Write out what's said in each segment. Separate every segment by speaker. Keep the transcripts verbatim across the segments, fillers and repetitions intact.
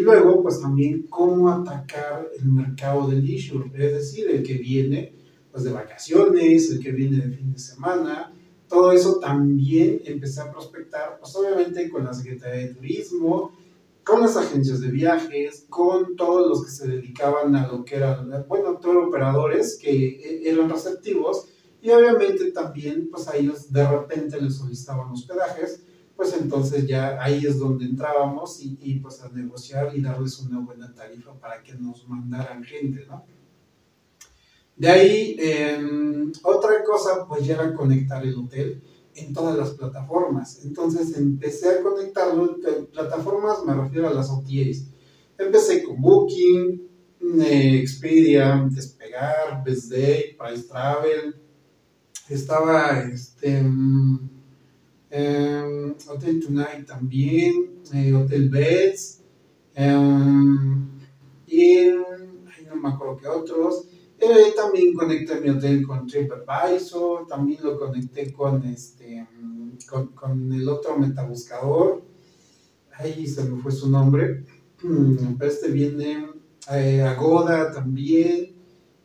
Speaker 1: luego, pues también cómo atacar el mercado de leisure, es decir, el que viene pues de vacaciones, el que viene de fin de semana. Todo eso también empecé a prospectar, pues obviamente con la Secretaría de Turismo, con las agencias de viajes, con todos los que se dedicaban a lo que eran, bueno, todos operadores que eran receptivos, y obviamente también pues a ellos de repente les solicitaban hospedajes, pues entonces ya ahí es donde entrábamos y, y pues a negociar y darles una buena tarifa para que nos mandaran gente, ¿no? De ahí, eh, otra cosa pues ya era conectar el hotel en todas las plataformas. Entonces empecé a conectarlo en plataformas, me refiero a las O T As. Empecé con Booking, eh, Expedia, Despegar, Best Day, Price Travel. Estaba este, eh, Hotel Tonight también, eh, Hotel Beds, eh, y ay, no me acuerdo qué otros. Eh, también conecté mi hotel con TripAdvisor, también lo conecté con este con, con el otro metabuscador, ahí se me fue su nombre, pero este viene eh, Agoda también,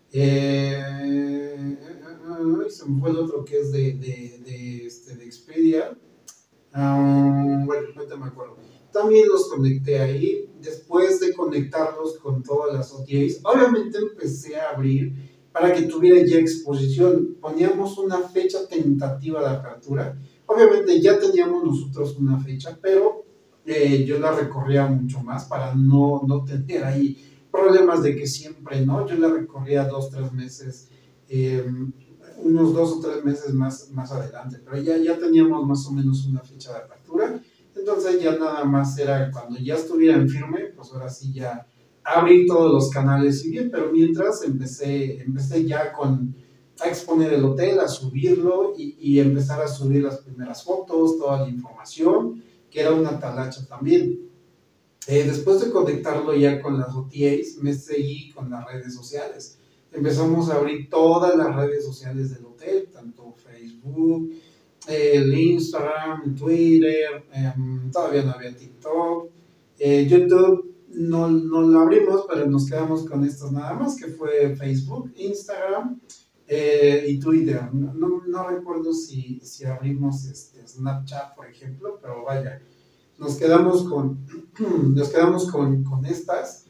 Speaker 1: eh, se me fue el otro que es de, de, de, este, de Expedia, um, bueno, ahorita me acuerdo. También los conecté ahí. Después de conectarlos con todas las O T As, obviamente empecé a abrir para que tuviera ya exposición. Poníamos una fecha tentativa de apertura. Obviamente ya teníamos nosotros una fecha, pero eh, yo la recorría mucho más para no, no tener ahí problemas de que siempre, ¿no? Yo la recorría dos, tres meses, eh, unos dos o tres meses más, más adelante, pero ya, ya teníamos más o menos una fecha de apertura. Entonces ya nada más era cuando ya estuviera en firme, pues ahora sí ya abrir todos los canales y bien, pero mientras empecé, empecé ya con, a exponer el hotel, a subirlo y, y empezar a subir las primeras fotos, toda la información, que era una talacha también. Eh, después de conectarlo ya con las O T As, me seguí con las redes sociales. Empezamos a abrir todas las redes sociales del hotel, tanto Facebook, el Instagram, el Twitter, eh, todavía no había TikTok, eh, YouTube no, no lo abrimos, pero nos quedamos con estos nada más, que fue Facebook, Instagram eh, y Twitter. No, no, no recuerdo si, si abrimos este, Snapchat, por ejemplo, pero vaya, nos quedamos con, nos quedamos con, con estas.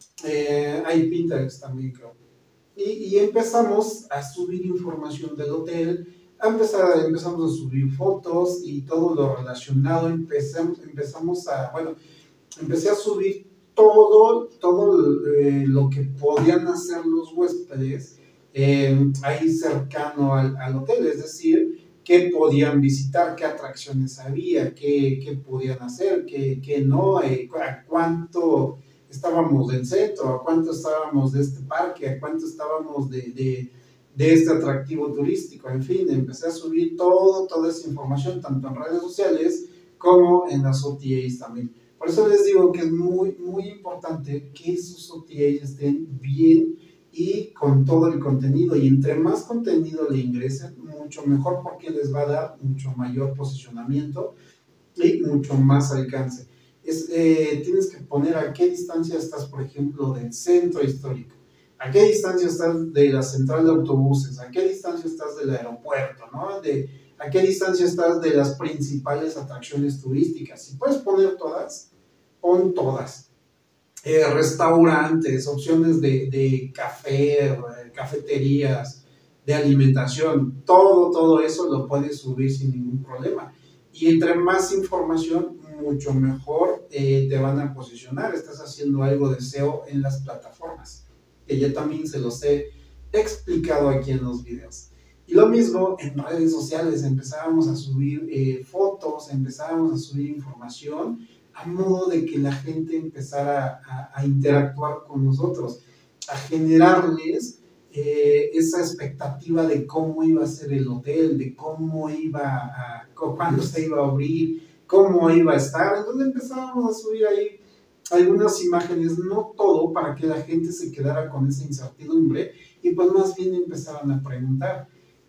Speaker 1: Eh, hay Pinterest también, creo. Y, y empezamos a subir información del hotel, a empezar, empezamos a subir fotos y todo lo relacionado. Empezamos, empezamos a, bueno, empecé a subir todo, todo eh, lo que podían hacer los huéspedes eh, ahí cercano al, al hotel, es decir, qué podían visitar, qué atracciones había, qué, qué podían hacer, qué, qué no, eh, a cuánto estábamos del centro, a cuánto estábamos de este parque, a cuánto estábamos de, de, de este atractivo turístico. En fin, empecé a subir todo, toda esa información, tanto en redes sociales como en las O T As también. Por eso les digo que es muy, muy importante que sus O T As estén bien y con todo el contenido. Y entre más contenido le ingresen, mucho mejor, porque les va a dar mucho mayor posicionamiento y mucho más alcance. Es, eh, tienes que poner a qué distancia estás, por ejemplo, del centro histórico, a qué distancia estás de la central de autobuses, a qué distancia estás del aeropuerto, ¿no? De, a qué distancia estás de las principales atracciones turísticas. Si puedes poner todas, pon todas. Eh, restaurantes, opciones de, de café, cafeterías, de alimentación, todo, todo eso lo puedes subir sin ningún problema. Y entre más información, mucho mejor eh, te van a posicionar. Estás haciendo algo de S E O en las plataformas, que ya también se los he explicado aquí en los videos. Y lo mismo en redes sociales, empezábamos a subir eh, fotos, empezábamos a subir información a modo de que la gente empezara a, a interactuar con nosotros, a generarles eh, esa expectativa de cómo iba a ser el hotel, de cómo iba a, cuándo se iba a abrir, cómo iba a estar. Entonces empezábamos a subir ahí algunas imágenes, no todo, para que la gente se quedara con esa incertidumbre y pues más bien empezaran a preguntar.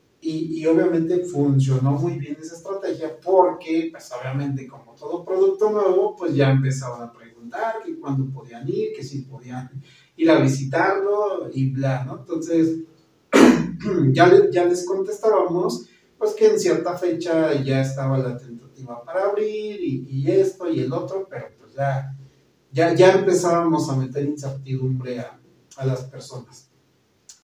Speaker 1: Y, y obviamente funcionó muy bien esa estrategia porque, pues obviamente como todo producto nuevo, pues ya empezaban a preguntar preguntar que cuándo podían ir, que si podían ir a visitarlo y bla, ¿no? Entonces, ya, le, ya les contestábamos, pues que en cierta fecha ya estaba la tentativa para abrir y, y esto y el otro, pero pues ya, ya, ya empezábamos a meter incertidumbre a, a las personas.